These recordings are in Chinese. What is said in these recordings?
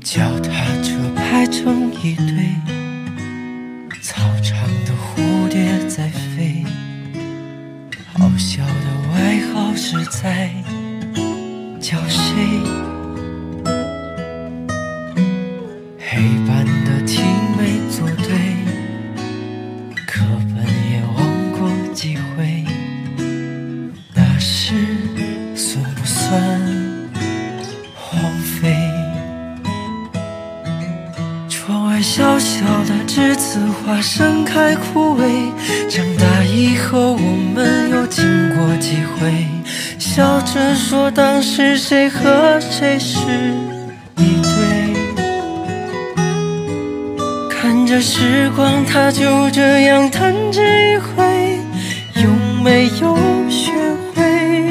脚踏车排成一队，操场的蝴蝶在飞，好笑的外号是在叫谁？黑板的题没做对，课本也忘过几回，那时算不算荒废？窗外小小的栀子花盛开枯萎，长大以后我们又经过几回，笑着说当时谁和谁是一对，看着时光它就这样弹指一挥，有没有学会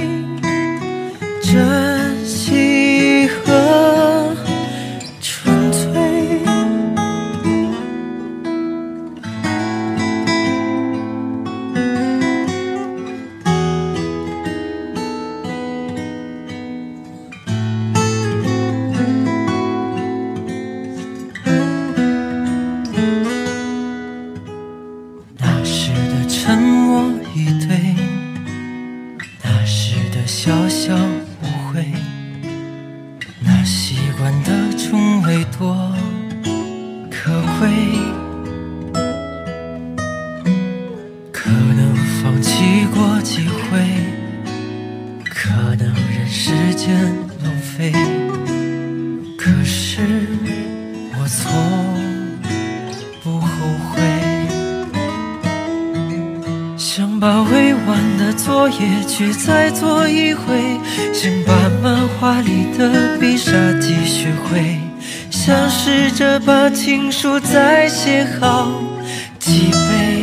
珍惜和纯粹？那时的沉默以对，那时的小小误会，那习惯的重味多可贵，可能放弃过机会，可能任时间浪费，可是我从不后悔。想把未完的作业去再做一回，想把漫画里的必杀技学会，想试着把情书再写好几倍。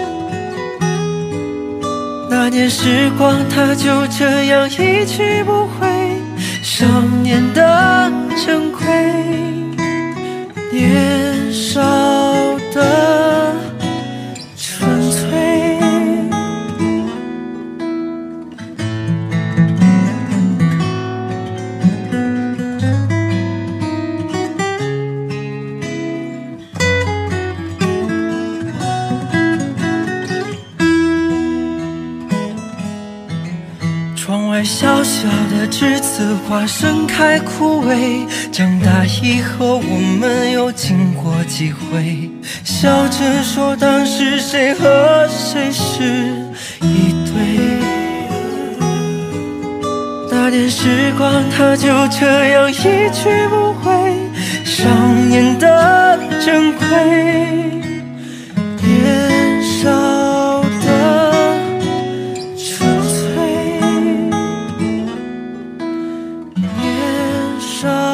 那年时光它就这样一去不回，少年的珍贵，年少的纯粹。窗外小小的栀子花盛开枯萎，长大以后我们又经过几回，笑着说当时谁和谁是一对。那年时光它就这样一去不回，少年的珍贵，年少的纯粹，年少